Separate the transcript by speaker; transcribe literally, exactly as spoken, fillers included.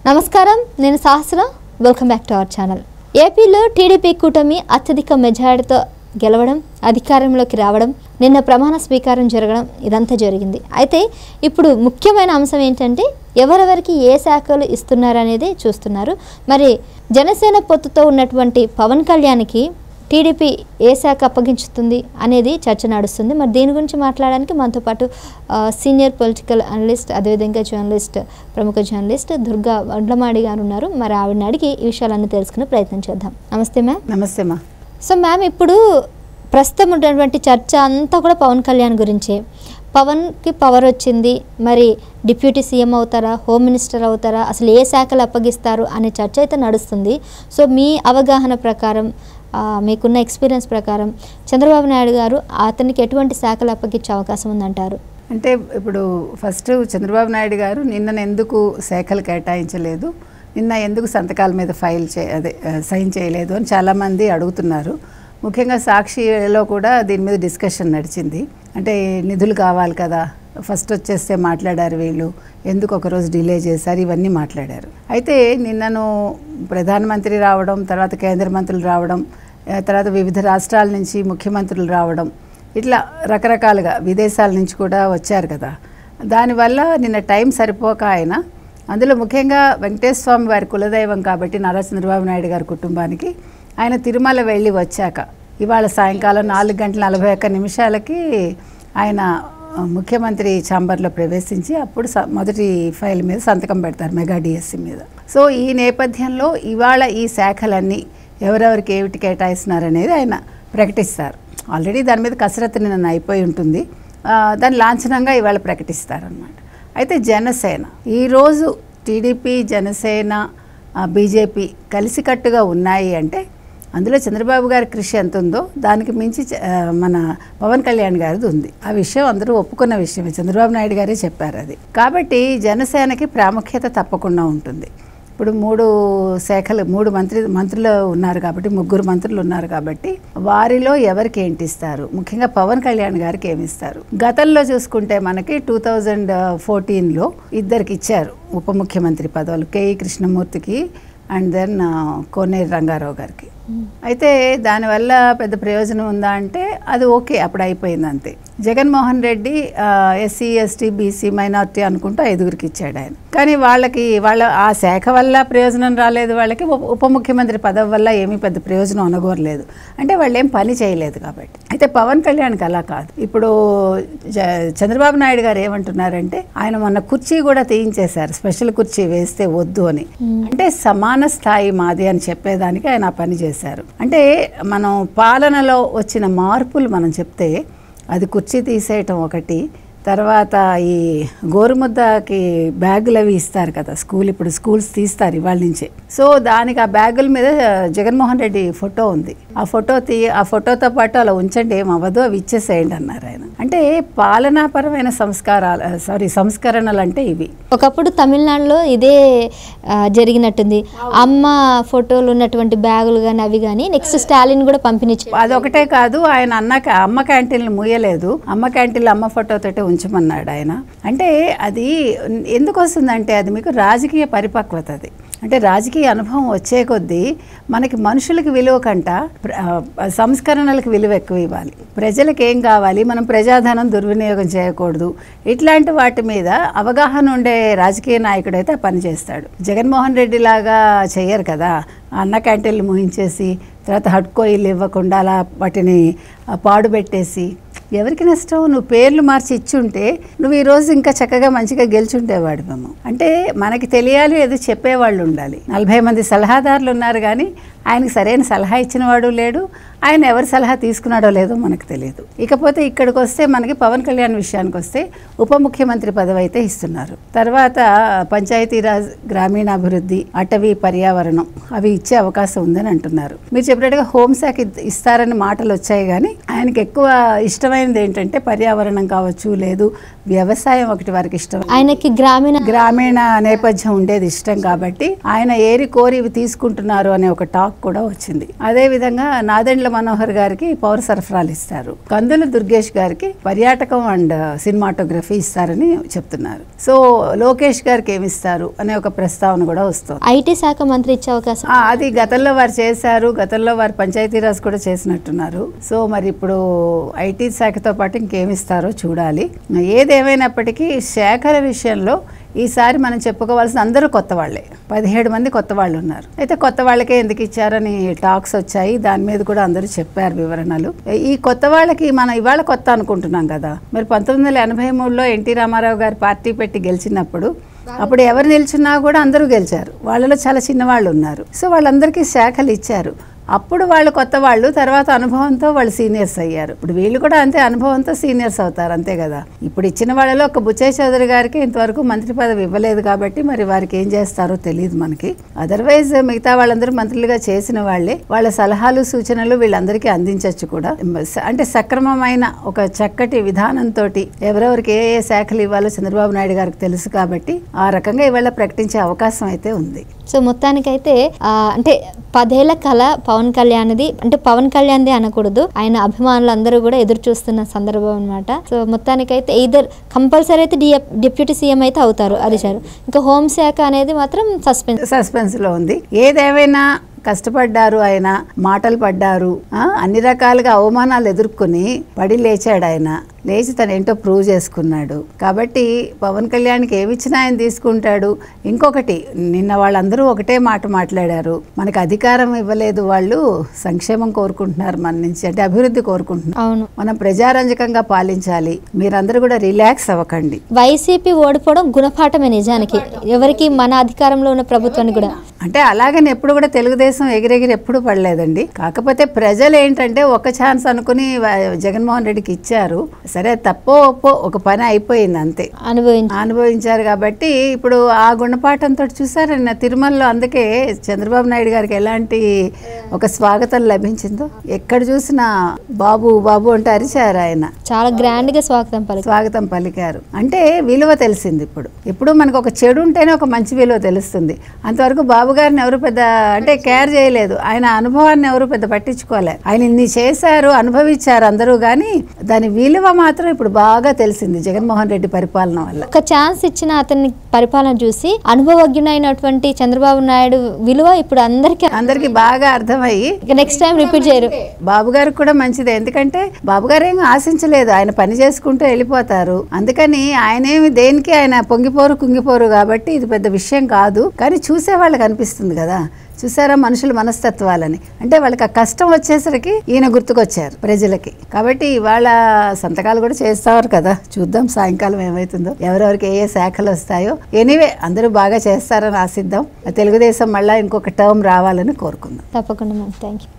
Speaker 1: నమస్కారం, నేను Sahasra. Welcome back to our channel. ఏపీలో టీడీపీ కూటమి అత్యధిక మెజారిటీతో గెలవడం, అధికారంలోకి రావడం, నిన్న ప్రమాణ స్వీకారం జరగడం ఇదంతా జరిగింది. అయితే ఇప్పుడు ముఖ్యమైన అంశం ఏంటంటే ఎవరెవరికి ఏ శాఖలు ఇస్తున్నారనేది చూస్తున్నారు. మరి జనసేన పొత్తుతో ఉన్నటువంటి పవన్ కళ్యాణ్కి టీడీపీ ఏ శాఖ అప్పగించుతుంది అనేది చర్చ నడుస్తుంది. మరి దీని గురించి మాట్లాడడానికి మనతో పాటు సీనియర్ పొలిటికల్ అనలిస్ట్, అదేవిధంగా జర్నలిస్ట్, ప్రముఖ జర్నలిస్ట్ దుర్గా వండ్లమాడి గారు ఉన్నారు. మరి ఆవిడని అడిగి ఈ విషయాలన్నీ తెలుసుకునే ప్రయత్నం చేద్దాం. నమస్తే మ్యామ్.
Speaker 2: నమస్తే మా.
Speaker 1: సో మ్యామ్, ఇప్పుడు ప్రస్తుతం ఉన్నటువంటి చర్చ అంతా కూడా పవన్ కళ్యాణ్ గురించే. పవన్కి పవర్ వచ్చింది, మరి డిప్యూటీ సీఎం అవుతారా, హోమ్ మినిస్టర్ అవుతారా, అసలు ఏ శాఖలు అప్పగిస్తారు అనే చర్చ అయితే నడుస్తుంది. సో మీ అవగాహన ప్రకారం, మీకున్న ఎక్స్పీరియన్స్ ప్రకారం చంద్రబాబు నాయుడు గారు అతనికి ఎటువంటి శాఖలు అప్పగించే అవకాశం ఉందంటారు?
Speaker 2: అంటే ఇప్పుడు ఫస్ట్ చంద్రబాబు నాయుడు గారు నిన్న ఎందుకు శాఖలు కేటాయించలేదు, నిన్న ఎందుకు సంతకాల మీద ఫైల్ చే అదే సైన్ చేయలేదు అని చాలామంది అడుగుతున్నారు. ముఖ్యంగా సాక్షిలో కూడా దీని మీద డిస్కషన్ నడిచింది. అంటే నిధులు కావాలి కదా, ఫస్ట్ వచ్చేస్తే మాట్లాడారు వీళ్ళు, ఎందుకు ఒకరోజు డిలే చేశారు, ఇవన్నీ మాట్లాడారు. అయితే నిన్నను ప్రధానమంత్రి రావడం, తర్వాత కేంద్ర మంత్రులు రావడం, తర్వాత వివిధ రాష్ట్రాల నుంచి ముఖ్యమంత్రులు రావడం, ఇట్లా రకరకాలుగా విదేశాల నుంచి కూడా వచ్చారు కదా. దానివల్ల నిన్న టైం సరిపోక ఆయన, అందులో ముఖ్యంగా వెంకటేశ్వర స్వామి వారి కులదైవం కాబట్టి నారా చంద్రబాబు నాయుడు గారి కుటుంబానికి ఆయన తిరుమల వెళ్ళి వచ్చాక ఇవాళ సాయంకాలం నాలుగు గంటల నలభై ఒక్క నిమిషాలకి ఆయన ముఖ్యమంత్రి ఛాంబర్లో ప్రవేశించి అప్పుడు మొదటి ఫైల్ మీద సంతకం పెడతారు, మెగా డిఎస్సి మీద. సో ఈ నేపథ్యంలో ఇవాళ ఈ శాఖలన్నీ ఎవరెవరికి ఏమిటి కేటాయిస్తున్నారనేది ఆయన ప్రకటిస్తారు. ఆల్రెడీ దాని మీద కసరత్తు నిన్న అయిపోయి ఉంటుంది, దాన్ని లాంఛనంగా ఇవాళ ప్రకటిస్తారనమాట. అయితే జనసేన ఈరోజు టీడీపీ, జనసేన, బీజేపీ కలిసికట్టుగా ఉన్నాయి అంటే అందులో చంద్రబాబు గారి కృషి ఎంత ఉందో దానికి మించి మన పవన్ కళ్యాణ్ గారిది ఉంది. ఆ విషయం అందరూ ఒప్పుకున్న విషయమే, చంద్రబాబు నాయుడు గారే చెప్పారు అది. కాబట్టి జనసేనకి ప్రాముఖ్యత తప్పకుండా ఉంటుంది. ఇప్పుడు మూడు శాఖలు, మూడు మంత్రి మంత్రులు ఉన్నారు కాబట్టి, ముగ్గురు మంత్రులు ఉన్నారు కాబట్టి వారిలో ఎవరికి ఏంటి ఇస్తారు, ముఖ్యంగా పవన్ కళ్యాణ్ గారికి ఏమి ఇస్తారు. గతంలో చూసుకుంటే మనకి టూ థౌజండ్ ఫోర్టీన్లో ఇద్దరికి ఇచ్చారు ఉప ముఖ్యమంత్రి పదవులు, కేఈ కృష్ణమూర్తికి అండ్ దెన్ కోనేరు రంగారావు గారికి. అయితే దానివల్ల పెద్ద ప్రయోజనం ఉందా అంటే అది ఓకే, అప్పుడు అయిపోయింది అంతే. Jaganmohan Reddy SC, ST, BC, minority అనుకుంటూ ఐదుగురికి ఇచ్చాడు ఆయన. కానీ వాళ్ళకి వాళ్ళ ఆ శాఖ వల్ల ప్రయోజనం రాలేదు, వాళ్ళకి ఉప ముఖ్యమంత్రి పదవి వల్ల ఏమీ పెద్ద ప్రయోజనం అనుకోరలేదు, అంటే వాళ్ళు ఏం పని చేయలేదు కాబట్టి. అయితే పవన్ కళ్యాణ్కి అలా కాదు. ఇప్పుడు చంద్రబాబు నాయుడు గారు ఏమంటున్నారంటే ఆయన మొన్న కుర్చీ కూడా తీయించేశారు, స్పెషల్ కుర్చీ వేస్తే వద్దు అని. అంటే సమాన స్థాయి మాది అని చెప్పేదానికి ఆయన ఆ పని చేశారు. అంటే మనం పాలనలో వచ్చిన మార్పులు మనం చెప్తే అది కుర్చీ తీసేయటం ఒకటి, తర్వాత ఈ గోరుముద్దకి బ్యాగులు అవి ఇస్తారు కదా స్కూల్, ఇప్పుడు స్కూల్స్ తీస్తారు ఇవాళ నుంచే. సో దానికి ఆ బ్యాగుల మీద జగన్మోహన్ రెడ్డి ఫోటో ఉంది, ఆ ఫోటో తీ ఆ ఫోటోతో పాటు అలా ఉంచండి, ఏం అవ్వదు, అవి ఇచ్చేసేయండి అన్నారు ఆయన. అంటే పాలనాపరమైన సంస్కారాలు సారీ సంస్కరణలు అంటే ఇవి.
Speaker 1: ఒకప్పుడు తమిళనాడులో ఇదే జరిగినట్టుంది, అమ్మ ఫోటోలు ఉన్నటువంటి బ్యాగులు కానీ అవి కానీ నెక్స్ట్ స్టాలిన్ కూడా పంపిణీ.
Speaker 2: అదొకటే కాదు, ఆయన అన్న అమ్మ క్యాంటీన్లు ముయ్యలేదు, అమ్మ క్యాంటీన్లు అమ్మ ఫోటోతో ఉంచమన్నాడు ఆయన. అంటే అది ఎందుకు వస్తుందంటే అది మీకు రాజకీయ పరిపక్వత. అది అంటే రాజకీయ అనుభవం వచ్చే కొద్దీ మనకి మనుషులకి విలువ కంట సంస్కరణలకు విలువ ఎక్కువ ఇవ్వాలి. ప్రజలకు ఏం కావాలి, మనం ప్రజాధనం దుర్వినియోగం చేయకూడదు, ఇట్లాంటి వాటి మీద అవగాహన ఉండే రాజకీయ నాయకుడు అయితే ఆ పని చేస్తాడు. జగన్మోహన్ రెడ్డి లాగా చెయ్యరు కదా, అన్న క్యాంటీన్లు ముహించేసి తర్వాత హడ్కో ఇల్లు ఇవ్వకుండా అలా వాటిని పాడుపెట్టేసి ఎవరికి నష్టం. నువ్వు పేర్లు మార్చి ఇచ్చుంటే నువ్వు ఈరోజు ఇంకా చక్కగా మంచిగా గెలిచుంటేవాడు. మేము అంటే మనకి తెలియాలి, ఏదో చెప్పేవాళ్ళు ఉండాలి. నలభై మంది సలహాదారులు ఉన్నారు కానీ ఆయనకి సరైన సలహా ఇచ్చిన వాడు లేడు, ఆయన ఎవరి సలహా తీసుకున్నాడో లేదో మనకు తెలియదు. ఇకపోతే ఇక్కడికి వస్తే మనకి పవన్ కళ్యాణ్ విషయానికి వస్తే ఉప ముఖ్యమంత్రి పదవి అయితే ఇస్తున్నారు. తర్వాత పంచాయతీరాజ్, గ్రామీణాభివృద్ధి, అటవీ, పర్యావరణం అవి ఇచ్చే అవకాశం ఉందని అంటున్నారు. మీరు చెప్పినట్టుగా హోంశాఖ ఇస్తారని మాటలు వచ్చాయి కానీ ఆయనకి ఎక్కువ ఇష్టమైనది ఏంటంటే పర్యావరణం కావచ్చు, లేదు వ్యవసాయం ఒకటి వారికి ఇష్టం.
Speaker 1: ఆయనకి గ్రామీణ
Speaker 2: గ్రామీణ నేపథ్యం ఉండేది ఇష్టం కాబట్టి ఆయన ఏరి కోరి ఇవి తీసుకుంటున్నారు అనే ఒక టాక్ కూడా వచ్చింది. అదే విధంగా నాదెండ్ల మనోహర్ గారికి పౌర సరఫరాలు ఇస్తారు, కందుల దుర్గేష్ గారికి పర్యాటకం అండ్ సినిమాటోగ్రఫీ ఇస్తారని చెప్తున్నారు. సో లోకేష్ గారికి ఏమి ఇస్తారు అనే ఒక ప్రస్తావన కూడా వస్తుంది.
Speaker 1: ఐటీ శాఖ మంత్రి ఇచ్చే అవకాశం
Speaker 2: అది గతంలో వారు చేశారు, గతంలో వారు పంచాయతీరాజ్ కూడా చేసినట్టున్నారు. సో మరి ఇప్పుడు ఐటీ శాఖతో పాటు ఇంకేమి ఇస్తారో చూడాలి. ఏదేమైనప్పటికీ శాఖల విషయంలో ఈసారి మనం చెప్పుకోవాల్సిన అందరూ కొత్త వాళ్ళే, పదిహేడు మంది కొత్త వాళ్ళు ఉన్నారు. అయితే కొత్త వాళ్ళకే ఎందుకు ఇచ్చారని టాక్స్ వచ్చాయి, దాని మీద కూడా అందరూ చెప్పారు వివరణలు. ఈ కొత్త వాళ్ళకి మనం ఇవాళ కొత్త అనుకుంటున్నాం కదా, మరి పంతొమ్మిది వందల ఎనభై మూడులో ఎన్టీ రామారావు గారు పార్టీ పెట్టి గెలిచినప్పుడు అప్పుడు ఎవరు నిల్చున్నా కూడా అందరూ గెలిచారు, వాళ్ళలో చాలా చిన్నవాళ్ళు ఉన్నారు. సో వాళ్ళందరికీ శాఖలు ఇచ్చారు. అప్పుడు వాళ్ళు కొత్త వాళ్ళు, తర్వాత అనుభవంతో వాళ్ళు సీనియర్స్ అయ్యారు. ఇప్పుడు వీళ్ళు కూడా అంతే అనుభవంతో సీనియర్స్ అవుతారు, అంతే కదా. ఇప్పుడు ఇచ్చిన వాళ్ళలో ఒక బుచ్చయ్య చౌదరి గారికి ఇంతవరకు మంత్రి పదవి ఇవ్వలేదు కాబట్టి మరి వారికి ఏం చేస్తారో తెలియదు మనకి. అదర్వైజ్ మిగతా వాళ్ళందరూ మంత్రులుగా చేసిన వాళ్ళే, వాళ్ళ సలహాలు సూచనలు వీళ్ళందరికీ అందించవచ్చు కూడా. అంటే సక్రమమైన ఒక చక్కటి విధానంతో ఎవరెవరికి ఏ ఏ శాఖలు ఇవ్వాలో చంద్రబాబు నాయుడు గారికి తెలుసు కాబట్టి ఆ రకంగా ఇవాళ ప్రకటించే అవకాశం అయితే ఉంది.
Speaker 1: సో మొత్తానికైతే అంటే పదేళ్ల కళ పవన్ కళ్యాణ్ది, అంటే పవన్ కళ్యాణ్ది అనకూడదు, ఆయన అభిమానులు అందరూ కూడా ఎదురు చూస్తున్న సందర్భం అనమాట. సో మొత్తానికైతే ఇద్దరు కంపల్సరీ అయితే డిప్యూటీ సీఎం అయితే అవుతారు, అది సార్. ఇంకా హోంశాఖ అనేది మాత్రం సస్పెన్స్
Speaker 2: సస్పెన్స్లో ఉంది. ఏదేమైనా కష్టపడ్డారు ఆయన, మాటలు పడ్డారు, అన్ని రకాలుగా అవమానాలు ఎదుర్కొని పడి లేచాడు ఆయన. లేచి తను ఏంటో ప్రూవ్ చేసుకున్నాడు కాబట్టి పవన్ కళ్యాణ్కి ఏమిచ్చినా ఆయన తీసుకుంటాడు. ఇంకొకటి, నిన్న వాళ్ళందరూ ఒకటే మాట మాట్లాడారు, మనకు అధికారం ఇవ్వలేదు, వాళ్ళు సంక్షేమం కోరుకుంటున్నారు మన నుంచి, అంటే అభివృద్ధి కోరుకుంటున్నారు, మనం ప్రజారంజకంగా పాలించాలి, మీరందరూ కూడా రిలాక్స్ అవ్వకండి.
Speaker 1: వైసీపీ ఓడిపోవడం గుణపాఠమే నిజానికి, ఎవరికి మన అధికారంలో ఉన్న ప్రభుత్వాన్ని కూడా.
Speaker 2: అంటే అలాగని ఎప్పుడు కూడా తెలుగుదేశం ఎగిరెగిరి ఎప్పుడు పడలేదండి. కాకపోతే ప్రజలు ఏంటంటే ఒక ఛాన్స్ అనుకుని జగన్మోహన్ రెడ్డికి ఇచ్చారు. సరే తప్పో ఒప్పో ఒక పని అయిపోయింది అంతే,
Speaker 1: అనుభవించి
Speaker 2: అనుభవించారు కాబట్టి ఇప్పుడు ఆ గుణపాఠంతో చూసారన్న తిరుమలలో. అందుకే చంద్రబాబు నాయుడు గారికి ఎలాంటి ఒక స్వాగతం లభించిందో, ఎక్కడ చూసినా బాబు బాబు అంటే అరిచారు ఆయన,
Speaker 1: చాలా గ్రాండ్ గా స్వాగతం పలికారు
Speaker 2: స్వాగతం పలికారు. అంటే విలువ తెలిసింది. ఇప్పుడు ఇప్పుడు మనకు ఒక చెడు ఉంటేనే ఒక మంచి విలువ తెలుస్తుంది. అంతవరకు బాబు గారిని ఎవరు పెద్ద అంటే కేర్ చేయలేదు, ఆయన అనుభవాన్ని ఎవరు పెద్ద పట్టించుకోలేదు. ఆయన ఇన్ని చేశారు, అనుభవించారు అందరూ, కానీ దాని విలువ మాత్రం ఇప్పుడు బాగా తెలిసింది జగన్మోహన్ రెడ్డి పరిపాలన వల్ల.
Speaker 1: ఒక ఛాన్స్ ఇచ్చిన అతని పరిపాలన చూసి అనుభవజ్ఞునైనటువంటి చంద్రబాబు నాయుడు విలువ ఇప్పుడు అందరికి
Speaker 2: అందరికి బాగా అర్థమయ్యి
Speaker 1: నెక్స్ట్ టైం రిపీట్ చేయరు.
Speaker 2: బాబు గారికి కూడా మంచిదే, ఎందుకంటే బాబు గారు ఏం ఆశించలేదు, ఆయన పని చేసుకుంటూ వెళ్ళిపోతారు. అందుకని ఆయన ఏమి దేనికి ఆయన పొంగిపోరు కుంగిపోరు కాబట్టి ఇది పెద్ద విషయం కాదు. కానీ చూసే వాళ్ళకి అనిపిస్తుంది కదా, చూసారా మనుషుల మనస్తత్వాలని, అంటే వాళ్ళకి ఆ కష్టం వచ్చేసరికి ఈయన గుర్తుకొచ్చారు ప్రజలకి. కాబట్టి ఇవాళ సంతకాలు కూడా చేస్తారు కదా, చూద్దాం సాయంకాలం ఏమవుతుందో, ఎవరెవరికి ఏ ఏ శాఖలు వస్తాయో. ఎనీవే అందరూ బాగా చేస్తారని ఆశిద్దాం. తెలుగుదేశం మళ్ళీ ఇంకొక టర్మ్ రావాలని కోరుకుందాం.
Speaker 1: తప్పకుండా మ్యామ్, థ్యాంక్ యూ.